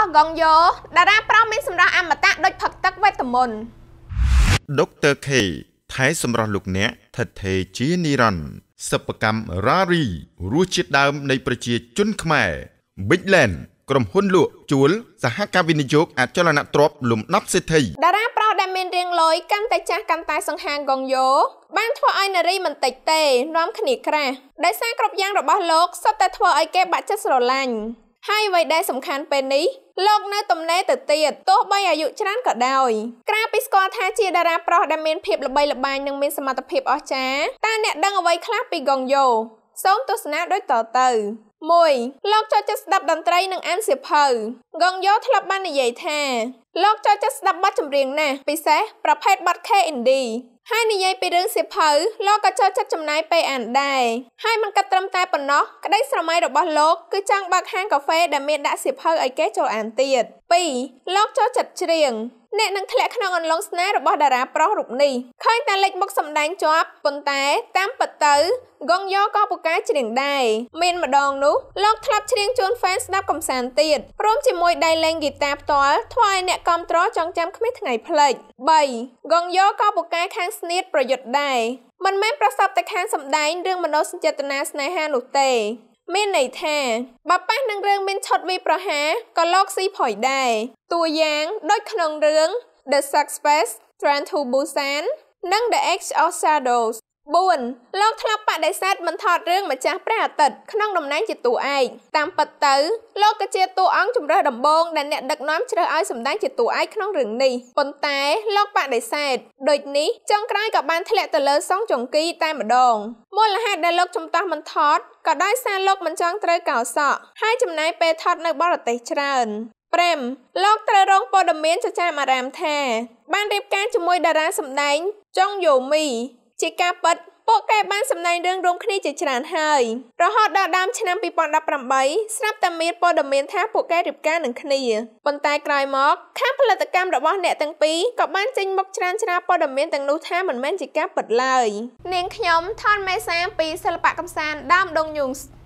របស់កងយោតារាប្រុសមានសម្រស់អមតៈដូចផឹកទឹកវេទមន្ត Dr. K ថៃសម្រស់លោកអ្នកថិតថេរជានិរន្តរ៍សិប្បកម្មរ៉ារីរសជាតិដើមនៃប្រជាជនខ្មែរ Big Land ក្រុមហ៊ុនលក់ជួលសហការវិនិយោគអចលនទ្រព្យលំដាប់សេដ្ឋីតារាប្រុសដែលមានរាងលយកាន់តែចាស់កាន់តែសង្ហាកងយោបានធ្វើឲ្យនារីមិនតិចទេនាំគ្នាក្រាស់ដោយសារគ្រប់យ៉ាងរបស់លោកសុទ្ធតែធ្វើឲ្យគេបាក់ចិត្តស្រឡាញ់ហើយអ្វីដែលសំខាន់ពេលនេះលោកនៅទំនេរទៅទៀតទោះបីអាយុច្រើនក៏ដោយក្រៅពីស្គាល់ថាជាតារាប្រុសដែលមានភាពល្បីល្បាញនិងមានសមត្ថភាពអស្ចារ្យតើអ្នកដឹងអ្វីខ្លះពីកងយោសូមទស្សនាដូចតទៅ 1. លោកចូលចិត្តស្ដាប់តន្ត្រីនិងអានសៀវភៅកងយោធ្លាប់បាននិយាយថាលោកចូលចិត្តស្ដាប់បទចម្រៀងណាស់ពិសេសប្រភេទបទ K-Indie ហើយនិយាយពីរឿងសៀវភៅលោកក៏ចូលចិត្តចំណាយពេលអានដែរហើយមិនកាត់ត្រឹមតែប៉ុណ្ណោះក្តីស្រមៃរបស់លោកគឺចង់បើកហាងកាហ្វេដែលមានដាក់សៀវភៅឲ្យគេចូលអានទៀត 2. លោកចូលចិត្តច្រៀងអ្នកនឹងធ្លាក់ក្នុងអន្លង់ស្នេហ៍របស់តារាប្រុសរូបនេះឃើញតែលេចមុខសម្ដែងជាប់ប៉ុន្តែតាមពិតទៅកងយោក៏ពូកែច្រៀងដែរមានម្ដងនោះលោកធ្លាប់ច្រៀងជូន fan ស្ដាប់កំសាន្តទៀតព្រមជាមួយដៃលេងហ្គីតាផ្ទាល់ធ្វើឲ្យអ្នកគាំទ្រចងចាំគ្មានថ្ងៃភ្លេច 3. កងយោក៏ពូកែខាងស្នៀតប្រយុទ្ធដែរមិនមែនប្រសពតែខាងសម្ដែងរឿងមនោសញ្ចេតនាស្នេហានោះទេមានន័យថាបើប៉ះនឹងរឿងមានឆុតវីប្រហារក៏លោកស៊ីផុយដែរតួយ៉ាងដូចក្នុងរឿង The Success Train to Busan និង The Edge of Shadows 4. លោកធ្លាប់បដិសេធមិនថតរឿងម្ចាស់ព្រះអាទិត្យក្នុងតំណែងជាតួឯកតាមពិតទៅលោកក៏ជាតួអង្គជំរើសដំបូងដែលអ្នកដឹកនាំជ្រើសឲ្យសម្ដែងជាតួឯកក្នុងរឿងនេះប៉ុន្តែលោកបដិសេធដូចនេះចុងក្រោយក៏បានធ្លាក់ទៅលើសងចង្គីតែម្ដងមូលហេតុដែលលោកជំទាស់មិនថតក៏ដោយសារលោកមិនចង់ត្រូវកោសក់ហើយចំណាយពេលថតនៅបរទេសច្រើន5. លោកត្រូវរងព័ត៌មានចចាមអារាមថាបានរៀបការជាមួយតារាសម្ដែងចុងយូមីជាការពិតពួកគេបានសម្ដែងរឿងរួមគ្នាជាច្រើនហើយរហូតដល់ដើមឆ្នាំ2018ស្រាប់តែមានព័ត៌មានថាពួកគេរៀបការនឹងគ្នាប៉ុន្តែក្រោយមកខាងផលិតកម្មរបស់អ្នកទាំងពីរក៏បានចេញមុខច្រានច្រាព័ត៌មានទាំងនោះថាមិនមែនជាការពិតឡើយនាងខ្ញុំថនមេសាពីសិល្បៈកំសាន្តដើមដងញូង